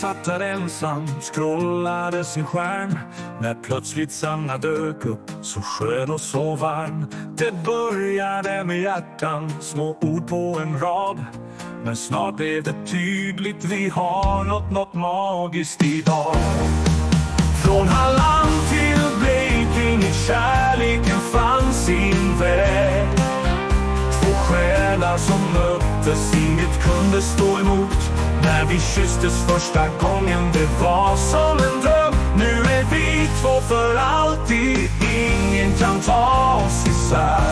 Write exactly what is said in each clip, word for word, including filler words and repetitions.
satt där ensam, scrollade sin skärm, när plötsligt Sanna dök upp, så skön och så varm. Det började med hjärtan, små ord på en rad, men snart blev det tydligt, vi har något, något magiskt idag. Från Halland till Blekinge, kärleken fann sin väg. Två själar som möttes, inget kunde stå emot. När vi kysstes första gången, det var som en dröm. Nu är vi två för alltid, ingen kan ta oss isär.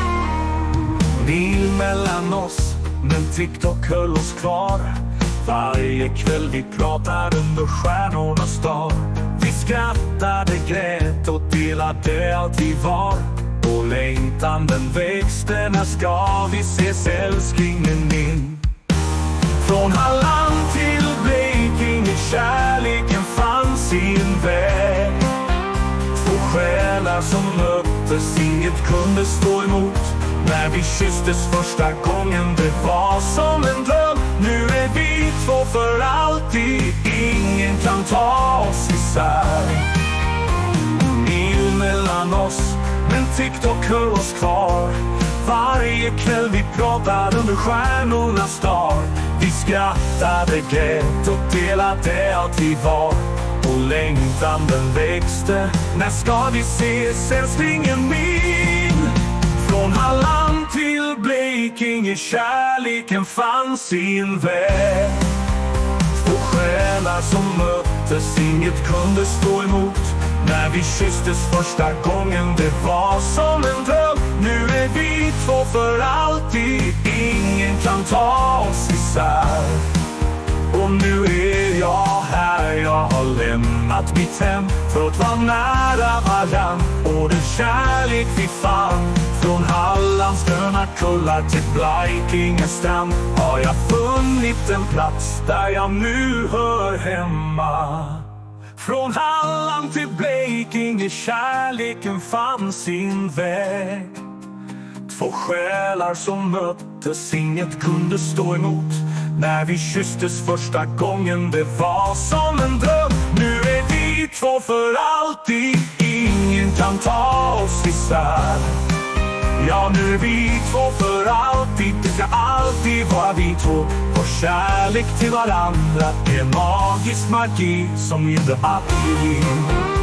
Mil mellan oss, men TikTok höll oss kvar. Varje kväll vi pratade under stjärnornas dag. Vi skrattade, grät och delade allt vi var. Och längtan den växte, när ska vi ses älsklingen min? Från Halland till Blekinge, kärleken fann sin väg. Två själar som möttes, inget kunde stå emot. När vi kysstes första gången, det var som en dröm. Nu är vi två för alltid, ingen kan ta oss isär. Mil mellan oss, men TikTok höll oss kvar. Varje kväll vi pratade under stjärnornas dag. Vi skrattade, grät och delade allt vi var. Och längtan den växte, när ska vi ses älsklingen min? Från Halland till Blekinge, kärleken fann sin väg. Två själar som möttes, inget kunde stå emot. När vi kysstes första gången, det var som en dröm. Nu är vi två för alltid, ingen kan ta oss isär. Och nu är jag här, jag har lämnat mitt hem för att vara nära varann. Och den kärlek vi fann, från Hallands gröna kullar till Blekinges strand, har jag funnit en plats där jag nu hör hemma. Från Halland till Blekinge, kärleken fann sin väg. Två själar som möttes, inget kunde stå emot. När vi kysstes första gången, det var som en dröm. Nu är vi två för alltid, ingen kan ta oss isär. Ja, nu är vi två för alltid, det ska alltid vara vi två. Vår kärlek till varandra är magisk magi som inte alltid ger.